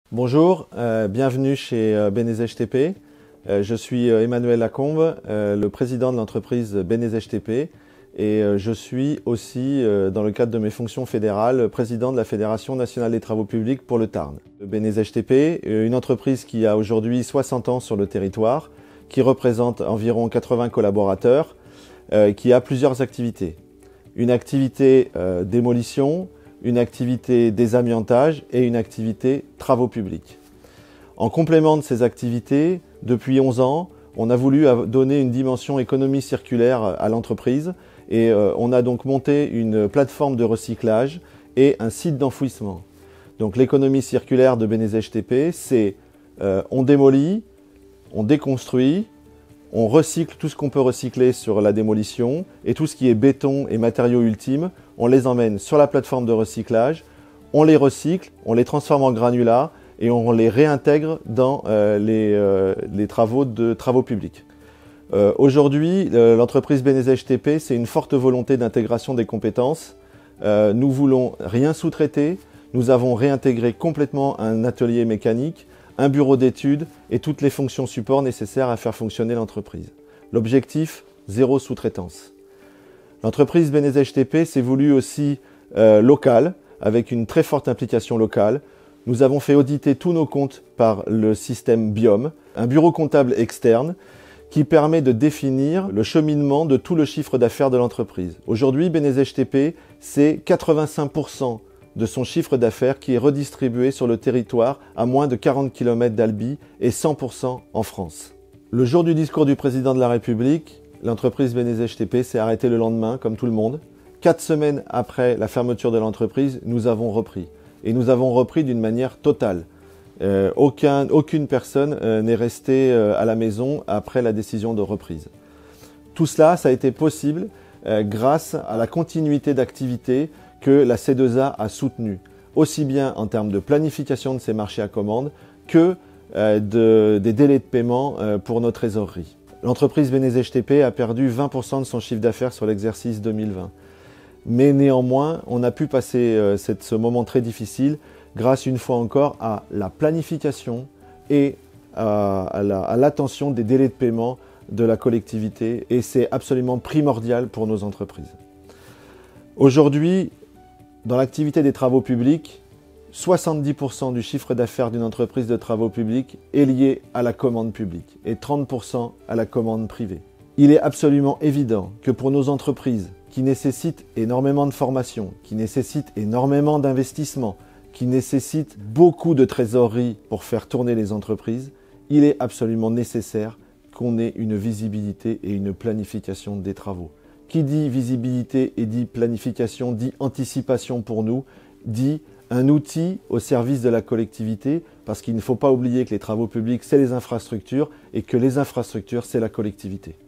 Bonjour, bienvenue chez Benezech TP. Je suis Emmanuel Lacombe, le président de l'entreprise Benezech TP et je suis aussi, dans le cadre de mes fonctions fédérales, président de la Fédération nationale des travaux publics pour le Tarn. Benezech TP, une entreprise qui a aujourd'hui 60 ans sur le territoire, qui représente environ 80 collaborateurs, qui a plusieurs activités. Une activité démolition, une activité désamiantage et une activité travaux publics. En complément de ces activités, depuis 11 ans, on a voulu donner une dimension économie circulaire à l'entreprise et on a donc monté une plateforme de recyclage et un site d'enfouissement. Donc l'économie circulaire de Benezech TP, c'est on démolit, on déconstruit, on recycle tout ce qu'on peut recycler sur la démolition et tout ce qui est béton et matériaux ultimes, on les emmène sur la plateforme de recyclage, on les recycle, on les transforme en granulats et on les réintègre dans les travaux publics. Aujourd'hui, l'entreprise Benezech TP, c'est une forte volonté d'intégration des compétences. Nous voulons rien sous-traiter, nous avons réintégré complètement un atelier mécanique, un bureau d'études et toutes les fonctions support nécessaires à faire fonctionner l'entreprise. L'objectif, zéro sous-traitance. L'entreprise Benezech TP s'est voulue aussi locale, avec une très forte implication locale. Nous avons fait auditer tous nos comptes par le système BIOM, un bureau comptable externe qui permet de définir le cheminement de tout le chiffre d'affaires de l'entreprise. Aujourd'hui, Benezech TP, c'est 85% de son chiffre d'affaires qui est redistribué sur le territoire à moins de 40 km d'Albi et 100% en France. Le jour du discours du président de la République, l'entreprise Benezech TP s'est arrêtée le lendemain, comme tout le monde. 4 semaines après la fermeture de l'entreprise, nous avons repris. Et nous avons repris d'une manière totale. Aucune personne n'est restée à la maison après la décision de reprise. Tout cela, ça a été possible grâce à la continuité d'activité que la C2A a soutenu, aussi bien en termes de planification de ses marchés à commande que des délais de paiement pour nos trésoreries. L'entreprise Benezech TP a perdu 20% de son chiffre d'affaires sur l'exercice 2020. Mais néanmoins, on a pu passer ce moment très difficile grâce une fois encore à la planification et à l'attention des délais de paiement de la collectivité et c'est absolument primordial pour nos entreprises. Aujourd'hui, dans l'activité des travaux publics, 70% du chiffre d'affaires d'une entreprise de travaux publics est lié à la commande publique et 30% à la commande privée. Il est absolument évident que pour nos entreprises qui nécessitent énormément de formation, qui nécessitent énormément d'investissement, qui nécessitent beaucoup de trésorerie pour faire tourner les entreprises, il est absolument nécessaire qu'on ait une visibilité et une planification des travaux. Qui dit visibilité et dit planification, dit anticipation pour nous, dit un outil au service de la collectivité, parce qu'il ne faut pas oublier que les travaux publics, c'est les infrastructures, et que les infrastructures, c'est la collectivité.